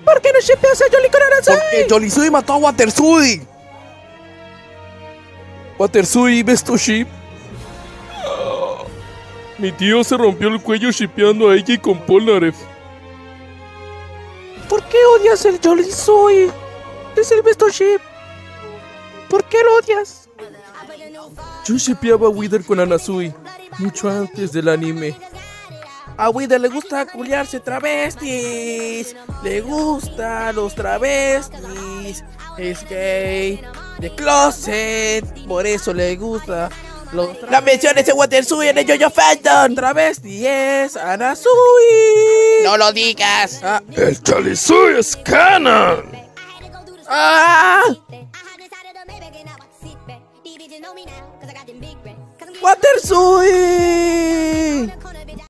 ¿Por qué no shippeas a Jolly con Anasui? Porque Jolisui mató a Watersui. Watersui, ¿ves tu ship? Mi tío se rompió el cuello shippeando a Eiji con Polnareff. ¿Por qué odias el Jolisui? Es el best ship. ¿Por qué lo odias? Yo shippeaba a Wither con Anasui mucho antes del anime. A Wither le gusta culiarse travestis. Le gustan los travestis. Es gay. De closet. Por eso le gusta. Las menciones de Watersui en el JoJo Fandom. Travesti es Anasui. No lo digas. ¡El Jolisui es canon! ¡Ah! Watersui.